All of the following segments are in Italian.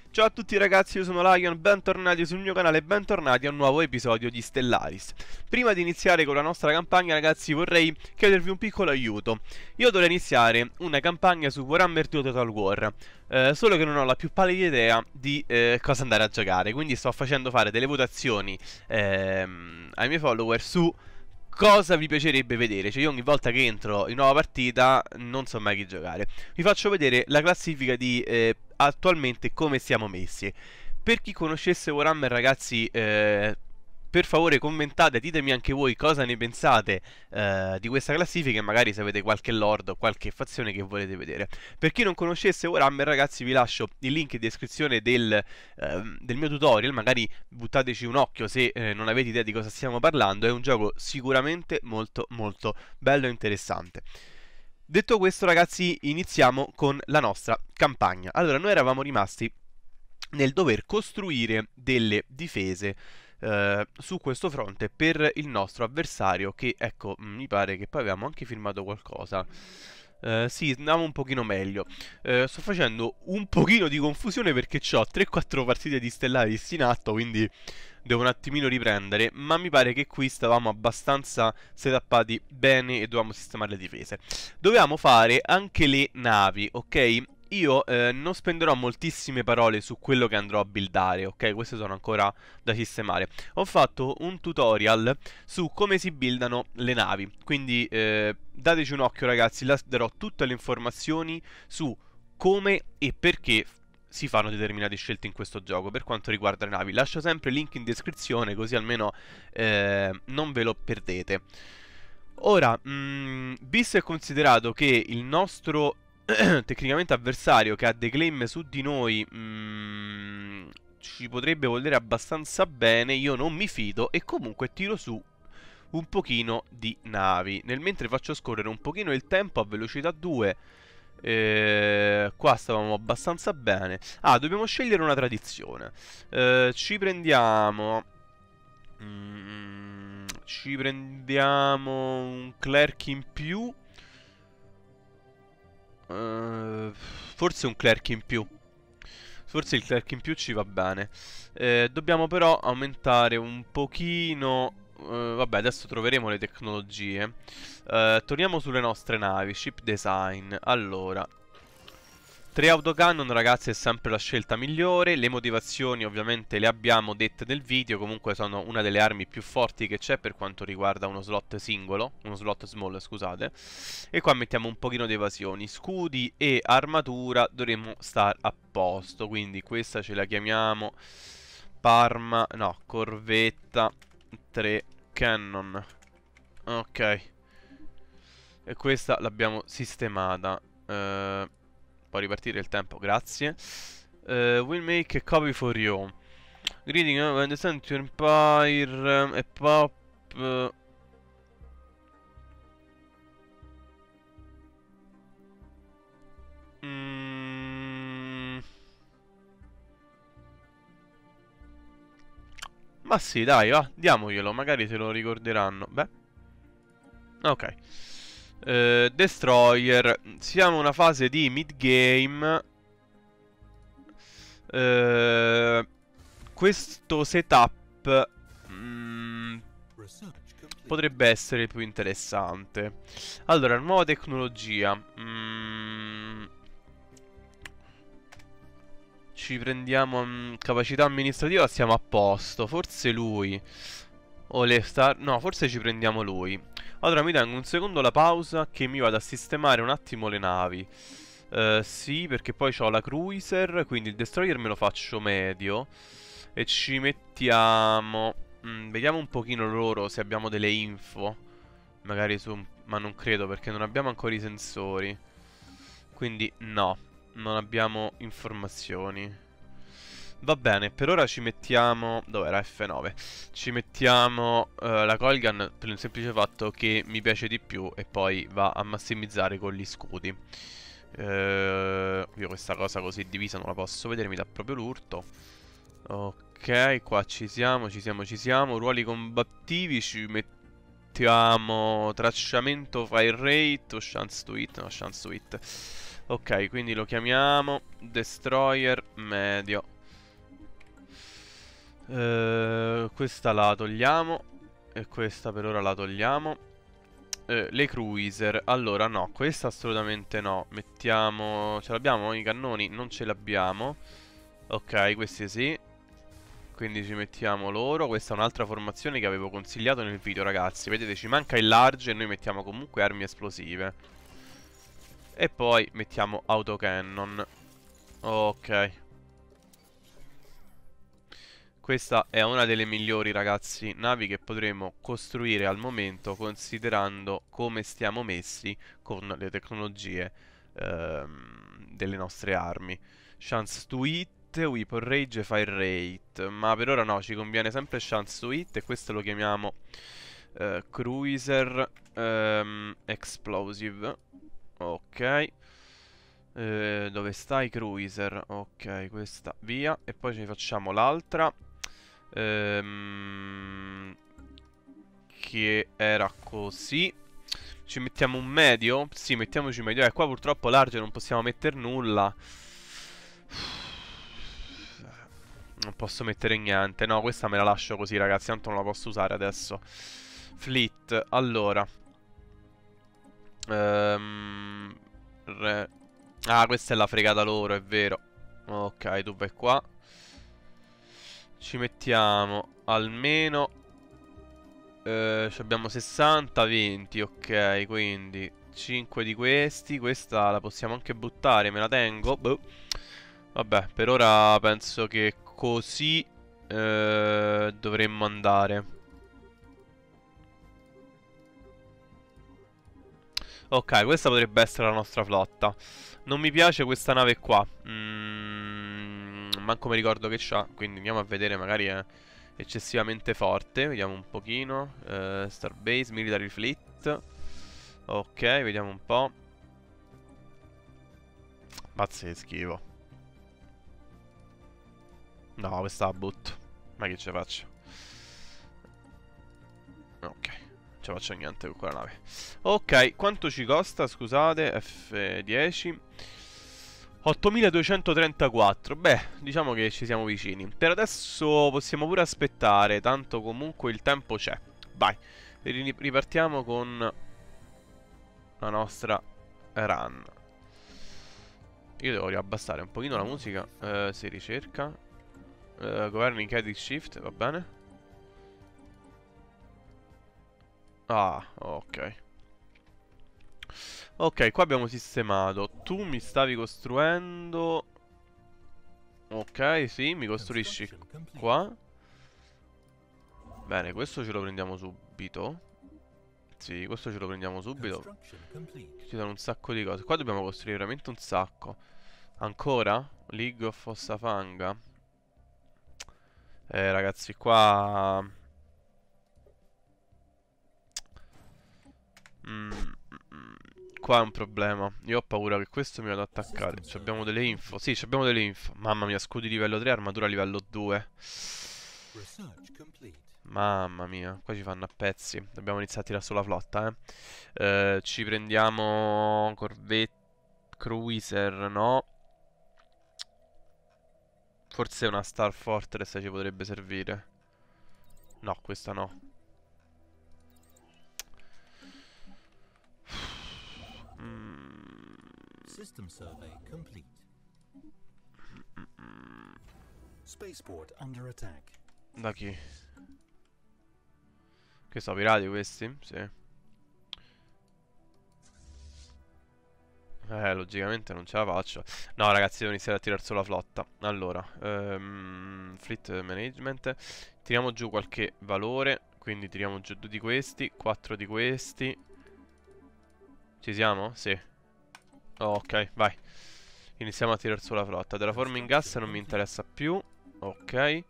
Ciao a tutti ragazzi, io sono Lion, bentornati sul mio canale e bentornati a un nuovo episodio di Stellaris. Prima di iniziare con la nostra campagna ragazzi vorrei chiedervi un piccolo aiuto. Io dovrei iniziare una campagna su Warhammer 2 Total War, solo che non ho la più pallida idea di cosa andare a giocare, quindi sto facendo fare delle votazioni ai miei follower su cosa vi piacerebbe vedere. Cioè io ogni volta che entro in nuova partita non so mai chi giocare. Vi faccio vedere la classifica di attualmente come siamo messi. Per chi conoscesse Warhammer ragazzi, per favore commentate, ditemi anche voi cosa ne pensate di questa classifica e magari se avete qualche lord o qualche fazione che volete vedere. Per chi non conoscesse Warhammer ragazzi vi lascio il link in descrizione del mio tutorial, magari buttateci un occhio se non avete idea di cosa stiamo parlando. È un gioco sicuramente molto molto bello e interessante. Detto questo ragazzi iniziamo con la nostra campagna. Allora noi eravamo rimasti nel dover costruire delle difese su questo fronte per il nostro avversario che ecco mi pare che poi avevamo anche firmato qualcosa. Sì, andiamo un pochino meglio. Sto facendo un pochino di confusione perché ho 3-4 partite di Stellaris in atto, quindi devo un attimino riprendere, ma mi pare che qui stavamo abbastanza setappati bene e dovevamo sistemare le difese. Dovevamo fare anche le navi, ok? Io non spenderò moltissime parole su quello che andrò a buildare, ok? Queste sono ancora da sistemare. Ho fatto un tutorial su come si buildano le navi, quindi dateci un occhio ragazzi, là darò tutte le informazioni su come e perché si fanno determinate scelte in questo gioco. Per quanto riguarda le navi, lascio sempre il link in descrizione così almeno non ve lo perdete. Ora, visto e considerato che il nostro tecnicamente avversario che ha dei claim su di noi ci potrebbe volere abbastanza bene, io non mi fido e comunque tiro su un pochino di navi. Nel mentre faccio scorrere un pochino il tempo a velocità 2. Qua stavamo abbastanza bene. Ah, dobbiamo scegliere una tradizione. Ci prendiamo ci prendiamo un clerk in più. Forse un clerk in più. Forse il clerk in più ci va bene. Dobbiamo però aumentare un pochino. Vabbè, adesso troveremo le tecnologie. Torniamo sulle nostre navi. Ship design. Allora, 3 autocannon ragazzi è sempre la scelta migliore. Le motivazioni ovviamente le abbiamo dette nel video. Comunque sono una delle armi più forti che c'è per quanto riguarda uno slot singolo. Uno slot small scusate. E qua mettiamo un pochino di evasioni. Scudi e armatura dovremmo star a posto. Quindi questa ce la chiamiamo Parma. No, corvetta 3 cannon. Ok. E questa l'abbiamo sistemata. Può ripartire il tempo, grazie. We'll make a copy for you. Greeting, understand to Empire e Pop. Ma sì, dai, va, diamoglielo, magari se lo ricorderanno. Beh. Ok. Destroyer. Siamo in una fase di mid-game. Questo setup potrebbe essere più interessante. Allora, nuova tecnologia. Ci prendiamo capacità amministrativa, stiamo a posto. Forse lui. O le star... No, forse ci prendiamo lui. Allora mi tengo un secondo la pausa che mi vado a sistemare un attimo le navi. Sì, perché poi ho la cruiser, quindi il destroyer me lo faccio medio. E ci mettiamo... vediamo un pochino loro se abbiamo delle info. Magari su... ma non credo perché non abbiamo ancora i sensori. Quindi no, non abbiamo informazioni. Va bene, per ora ci mettiamo... Dov'era? F9. Ci mettiamo la Colgan per il semplice fatto che mi piace di più e poi va a massimizzare con gli scudi. Io questa cosa così divisa non la posso vedere, mi dà proprio l'urto. Ok, qua ci siamo, ci siamo, ci siamo. Ruoli combattivi, ci mettiamo tracciamento, fire rate o chance to hit. No, chance to hit. Ok, quindi lo chiamiamo Destroyer medio. Questa la togliamo. E questa per ora la togliamo. Le cruiser. Allora no, questa assolutamente no. Mettiamo... Ce l'abbiamo i cannoni? Non ce l'abbiamo. Ok, questi sì. Quindi ci mettiamo loro. Questa è un'altra formazione che avevo consigliato nel video, ragazzi. Vedete, ci manca il large e noi mettiamo comunque armi esplosive. E poi mettiamo autocannon. Ok. Questa è una delle migliori, ragazzi, navi che potremo costruire al momento, considerando come stiamo messi con le tecnologie delle nostre armi. Chance to hit, weapon rage, fire rate. Ma per ora no, ci conviene sempre chance to hit e questo lo chiamiamo cruiser explosive. Ok. Dove stai cruiser? Ok, questa via. E poi ci facciamo l'altra. Che era così. Ci mettiamo un medio? Sì, mettiamoci medio. Qua purtroppo large non possiamo mettere nulla. Non posso mettere niente. No, questa me la lascio così, ragazzi. Tanto non la posso usare adesso. Fleet. Allora. Ah, questa è la fregata loro, è vero. Ok, tu vai qua. Ci mettiamo almeno abbiamo 60, 20, ok, quindi 5 di questi. Questa la possiamo anche buttare, me la tengo. Boh. Vabbè, per ora penso che così dovremmo andare. Ok, questa potrebbe essere la nostra flotta. Non mi piace questa nave qua. Manco mi ricordo che c'ha. Quindi andiamo a vedere, magari è eccessivamente forte. Vediamo un pochino. Starbase, Military Fleet. Ok, vediamo un po'. Pazzeschivo. No, questa la butto. Ma che ce faccio? Ok, non ce faccio niente con quella nave. Ok, quanto ci costa, scusate? F10 8234. Beh, diciamo che ci siamo vicini. Per adesso possiamo pure aspettare, tanto comunque il tempo c'è. Vai, ripartiamo con la nostra run. Io devo riabbassare un pochino la musica. Si ricerca. Governing Edit Shift, va bene. Ah, ok. Ok, qua abbiamo sistemato. Tu mi stavi costruendo. Ok, sì, mi costruisci qua. Bene, questo ce lo prendiamo subito. Sì, questo ce lo prendiamo subito. Ci danno un sacco di cose. Qua dobbiamo costruire veramente un sacco. Ancora? League of Fossafanga. Ragazzi, qua... Qua è un problema. Io ho paura che questo mi vada ad attaccare. Abbiamo delle info. Sì, abbiamo delle info. Mamma mia, scudi livello 3, armatura livello 2. Mamma mia, qua ci fanno a pezzi. Dobbiamo iniziare a tirare sulla flotta, ci prendiamo Corvette Cruiser, no? Forse una Star Fortress ci potrebbe servire. No, questa no. System survey complete. Spaceport under attack. Da chi? Che so, pirati questi? Sì. Logicamente non ce la faccio. No, ragazzi, devo iniziare a tirare sulla flotta. Allora, Fleet Management. Tiriamo giù qualche valore. Quindi tiriamo giù 2 di questi, 4 di questi. Ci siamo? Sì. Oh, ok, vai. Iniziamo a tirare sulla flotta. Terraforming gas non mi interessa più. Ok.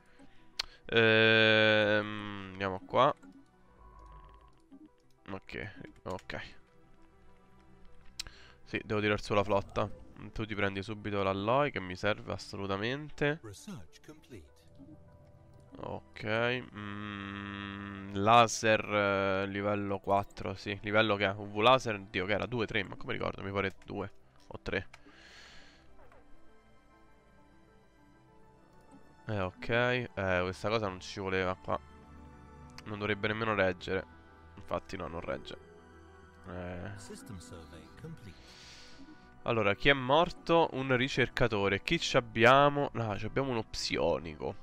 Andiamo qua. Ok, ok. Sì, devo tirare su la flotta. Tu ti prendi subito l'alloy che mi serve assolutamente. Ok. Laser livello 4, sì. Livello che è? UV laser, Dio, che era 2, 3, ma come ricordo? Mi pare 2 o 3. Ok. Questa cosa non ci voleva qua. Non dovrebbe nemmeno reggere. Infatti no, non regge. System survey complete. Allora, chi è morto? Un ricercatore. Chi ci abbiamo? No, ci abbiamo uno psionico.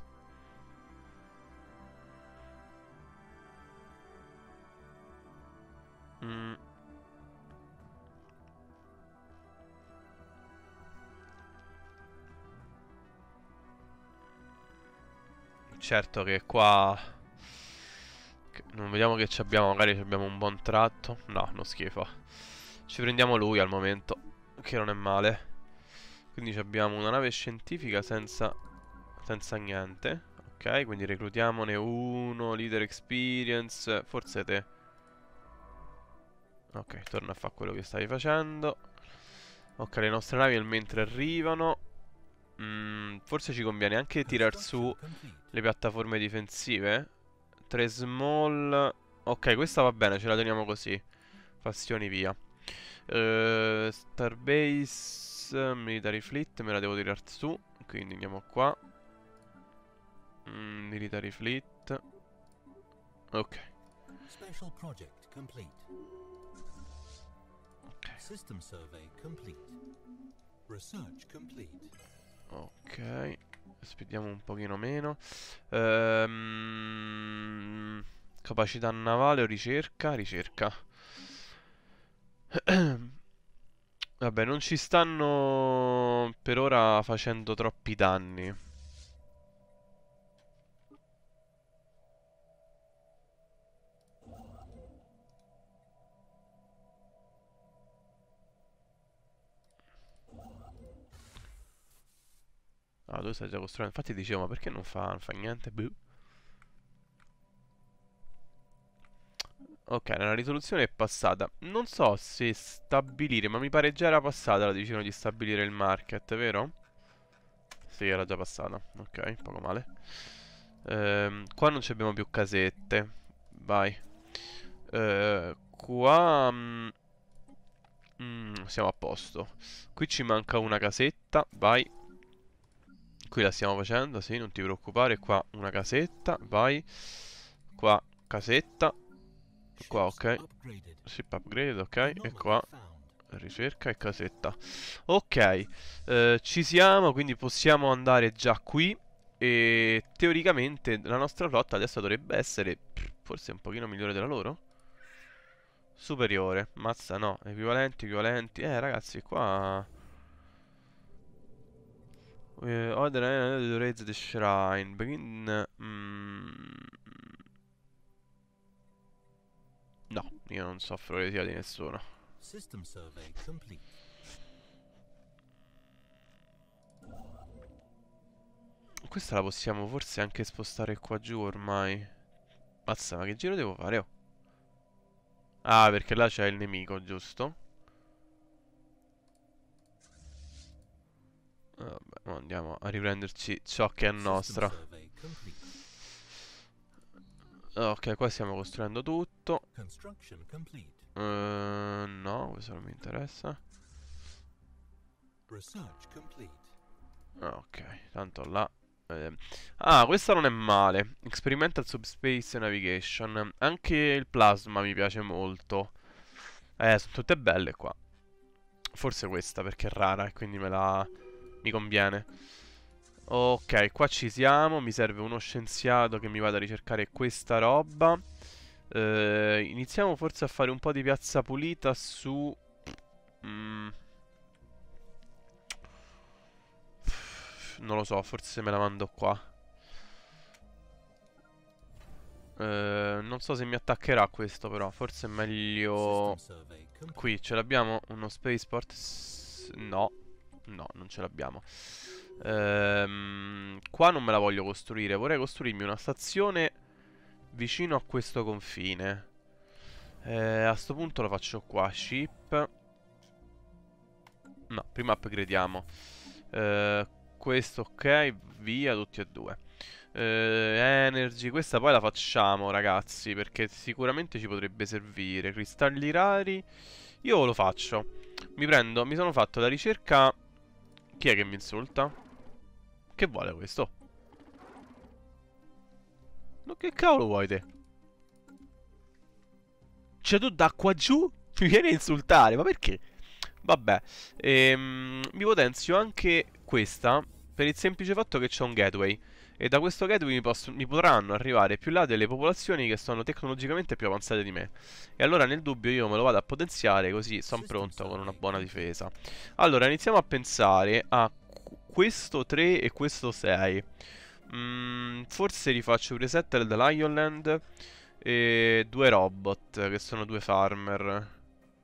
Mm. Certo che qua non vediamo che ci abbiamo. Magari ci abbiamo un buon tratto. No, non schifo. Ci prendiamo lui al momento, che non è male. Quindi ci abbiamo una nave scientifica senza niente. Ok, quindi reclutiamone uno. Leader experience. Forse te. Ok, torna a fare quello che stavi facendo. Ok, le nostre navi nel mentre arrivano. Forse ci conviene anche tirar su le piattaforme difensive. 3 small. Ok, questa va bene, ce la teniamo così. Fazioni via. Starbase, Military Fleet, me la devo tirar su. Quindi andiamo qua. Military Fleet. Ok. Special project complete. Ok. System survey complete. Research complete. Ok. Spediamo un pochino meno. Capacità navale o ricerca? Ricerca. Vabbè, non ci stanno per ora facendo troppi danni. Ah, tu stai già costruendo. Infatti dicevo, ma perché non fa niente? Boh. Ok, la risoluzione è passata. Non so se stabilire, ma mi pare già era passata la decisione di stabilire il market, vero? Sì, era già passata. Ok, poco male. Qua non ci abbiamo più casette. Vai. Qua siamo a posto. Qui ci manca una casetta. Vai. Qui la stiamo facendo, sì, non ti preoccupare. Qua una casetta. Vai. Qua casetta. Qua, ok. Ship upgrade, ok. E qua ricerca e casetta. Ok, ci siamo, quindi possiamo andare già qui. E teoricamente la nostra flotta adesso dovrebbe essere forse un pochino migliore della loro. Superiore, mazza no, equivalenti, equivalenti. Ragazzi, qua order to raise the shrine. Begin. No, io non soffro l'eresia di nessuno. System survey complete. Questa la possiamo forse anche spostare qua giù ormai. Mazza, ma che giro devo fare? Oh. Ah, perché là c'è il nemico, giusto? Vabbè, mo andiamo a riprenderci ciò che è System nostro. survey complete. Ok, qua stiamo costruendo tutto. Construction complete. No, questo non mi interessa. Research complete. Ok, tanto là. Ah, questa non è male. Experimental Subspace Navigation. Anche il plasma mi piace molto. Sono tutte belle qua. Forse questa perché è rara e quindi mi conviene. Ok, qua ci siamo. Mi serve uno scienziato che mi vada a ricercare questa roba. Iniziamo forse a fare un po' di piazza pulita su... Non lo so, forse me la mando qua. Non so se mi attaccherà questo però. Forse è meglio... System survey complete. Qui ce l'abbiamo uno spaceport? No. No, non ce l'abbiamo. Qua non me la voglio costruire. Vorrei costruirmi una stazione vicino a questo confine. A sto punto lo faccio qua. Ship. No, prima upgradiamo. Questo ok. Via tutti e due. Energy. Questa poi la facciamo, ragazzi, perché sicuramente ci potrebbe servire. Cristalli rari. Io lo faccio. Mi sono fatto la ricerca. Chi è che mi insulta? Che vuole questo? Ma che cavolo vuoi te? Cioè tu da qua giù mi vieni a insultare, ma perché? Vabbè, mi potenzio anche questa per il semplice fatto che c'è un gateway. E da questo gateway mi potranno arrivare più là delle popolazioni che sono tecnologicamente più avanzate di me. E allora nel dubbio io me lo vado a potenziare così sono System pronto con una survey buona complete. difesa. Allora iniziamo a pensare a questo 3 e questo 6. Forse rifaccio preset da Lionland e due robot che sono due farmer.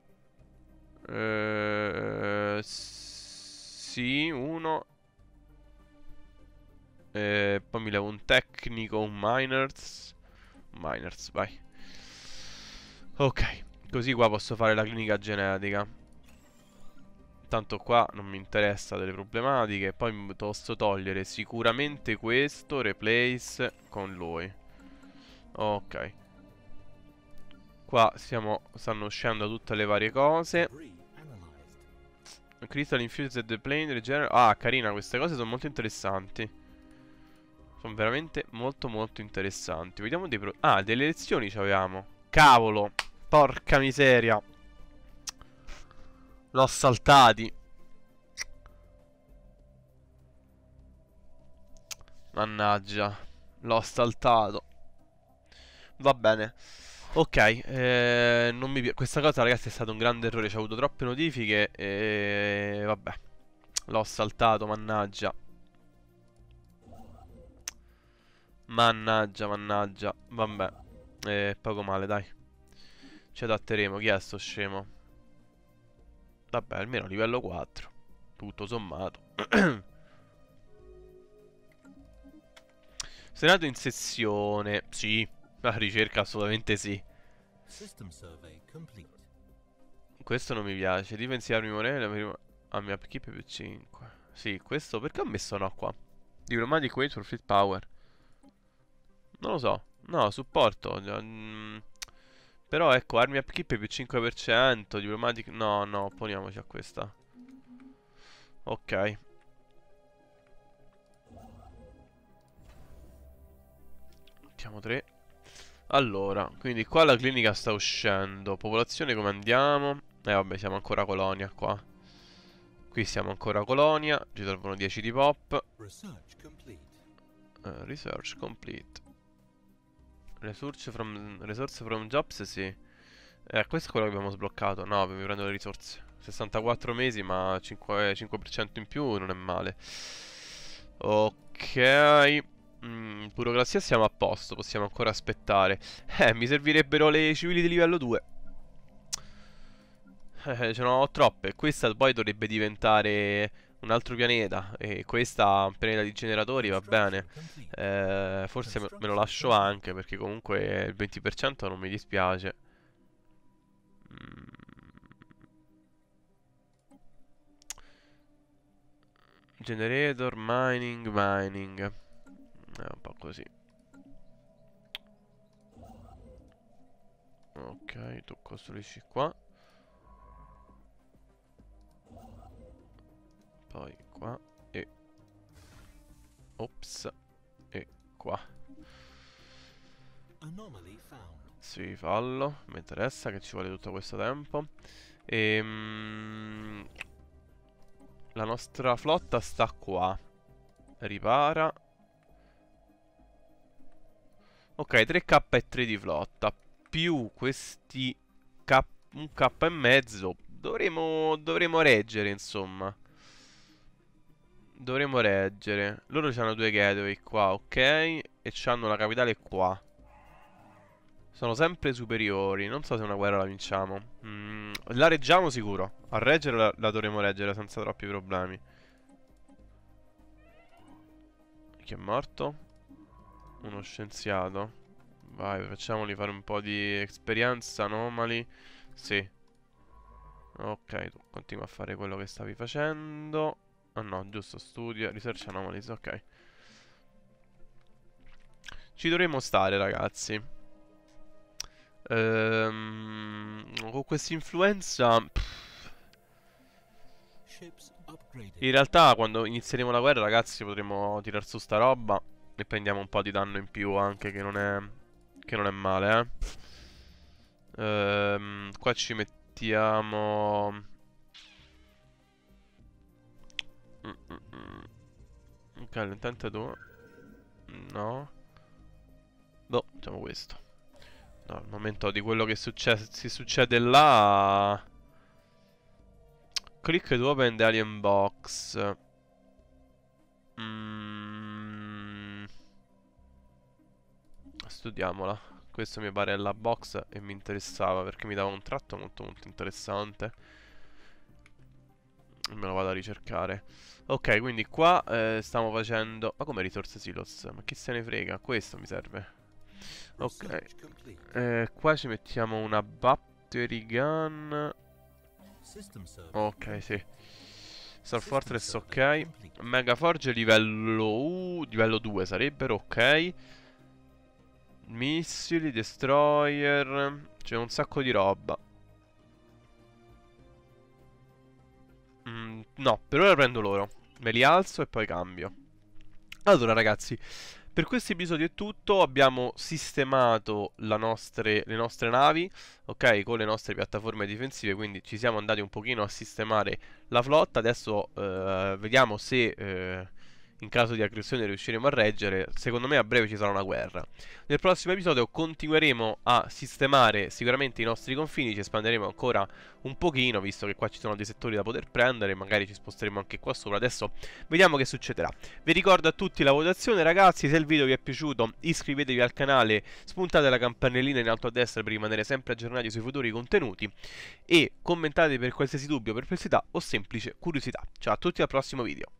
Sì, uno. Poi mi levo un tecnico, un miners. Miners, vai. Ok, così qua posso fare la clinica genetica. Tanto qua non mi interessa delle problematiche. Poi mi posso togliere sicuramente questo, replace con lui. Ok. Qua stanno uscendo tutte le varie cose. Debris analyzed. Crystal Infused the Plane Regenerate. Ah, carina, queste cose sono molto interessanti. Sono veramente molto molto interessanti. Vediamo dei ah, delle lezioni ci avevamo. Cavolo. Porca miseria. L'ho saltati. Mannaggia. L'ho saltato. Va bene. Ok, non mi questa cosa ragazzi è stato un grande errore. C'ho avuto troppe notifiche e vabbè. L'ho saltato, mannaggia. Mannaggia, mannaggia. Vabbè. Poco male, dai. Ci adatteremo. Chi è sto scemo? Vabbè, almeno livello 4. Tutto sommato. Senato in sessione. Sì. La ricerca assolutamente sì. System survey complete. Questo non mi piace. Difensive armi morele. Ah, mia upkeep più 5. Sì, questo perché ho messo no qua? Diplomatic wait for fleet power. Non lo so. No, supporto. Però ecco, armi upkeep più 5%. Diplomatic. No, no, opponiamoci a questa. Ok. Mettiamo 3. Allora, quindi qua la clinica sta uscendo. Popolazione come andiamo? Vabbè, siamo ancora colonia qua. Qui siamo ancora colonia. Ci servono 10 di pop. Research complete. Research complete. Resource from jobs, sì. Questo è quello che abbiamo sbloccato. No, mi prendo le risorse. 64 mesi, ma 5% in più non è male. Ok. Burocrazia siamo a posto, possiamo ancora aspettare. Mi servirebbero le civili di livello 2. Ce ne ho troppe. Questa poi dovrebbe diventare un altro pianeta. E questa un pianeta di generatori va bene. Construction complete. Forse me lo lascio anche perché comunque il 20% non mi dispiace. Generator, mining. È un po' così. Ok, tu costruisci qua. Poi qua e... Ops. E qua. Anomaly found. Sì, fallo. Mi interessa che ci vuole tutto questo tempo. La nostra flotta sta qua. Ripara. Ok, 3k e 3 di flotta. Più questi un k e mezzo. Dovremo reggere, insomma. Dovremo reggere. Loro hanno due gateway qua, ok. E c'hanno la capitale qua. Sono sempre superiori. Non so se una guerra la vinciamo. La reggiamo sicuro. A reggere la dovremo reggere senza troppi problemi. Chi è morto? Uno scienziato. Vai, facciamoli fare un po' di esperienza, anomali. Sì. Ok, tu continua a fare quello che stavi facendo. Ah no, giusto, studia, research anomalies, ok. Ci dovremmo stare, ragazzi. Con questa influenza... Ships upgraded. In realtà, quando inizieremo la guerra, ragazzi, potremo tirar su sta roba. E prendiamo un po' di danno in più anche, che non è male, qua ci mettiamo... Ok, l'intento 2. No. Boh, facciamo questo. No, al momento di quello che si succede là... Click to open the alien box. Studiamola. Questo mi pare è la box e mi interessava perché mi dava un tratto molto molto interessante. Me lo vado a ricercare. Ok, quindi qua stiamo facendo... Ma come risorse silos? Ma chi se ne frega? Questo mi serve. Ok. Qua ci mettiamo una battery gun. Ok, sì. Star Fortress, ok. Megaforge livello 2 sarebbero, ok. Missili, destroyer. C'è un sacco di roba. No, per ora prendo loro. Me li alzo e poi cambio. Allora ragazzi, per questo episodio è tutto. Abbiamo sistemato le nostre navi, ok, con le nostre piattaforme difensive. Quindi ci siamo andati un pochino a sistemare la flotta. Adesso vediamo se in caso di aggressione riusciremo a reggere. Secondo me a breve ci sarà una guerra. Nel prossimo episodio continueremo a sistemare sicuramente i nostri confini. Ci espanderemo ancora un pochino, visto che qua ci sono dei settori da poter prendere. Magari ci sposteremo anche qua sopra. Adesso vediamo che succederà. Vi ricordo a tutti la votazione, ragazzi. Se il video vi è piaciuto iscrivetevi al canale, spuntate la campanellina in alto a destra per rimanere sempre aggiornati sui futuri contenuti e commentate per qualsiasi dubbio, perplessità o semplice curiosità. Ciao a tutti, al prossimo video.